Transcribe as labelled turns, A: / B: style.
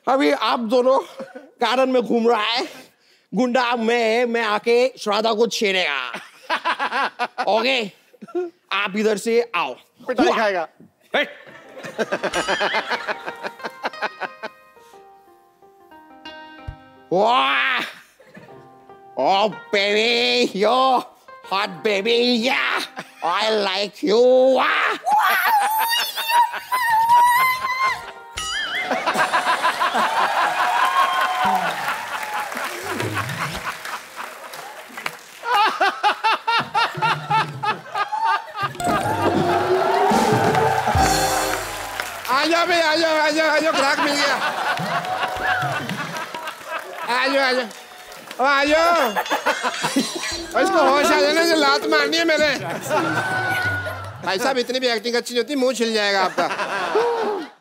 A: अभी आप दोनों गार्डन में घूम रहा है, गुंडा मैं आके श्राद्धा को छेड़ेगा। ओके, आप इधर से आओ।
B: पिटाई खाएगा।
A: वाह, oh baby, you're hot baby, yeah, I like you. Wow.
B: आजा भाई, आजा, ग्राहक मिल गया। आजा। इसको होश आ जाना, जो लात मारनी है मैंने। भाई साहब, इतनी भी एक्टिंग अच्छी नहीं होती, मुंह छिल जाएगा आपका।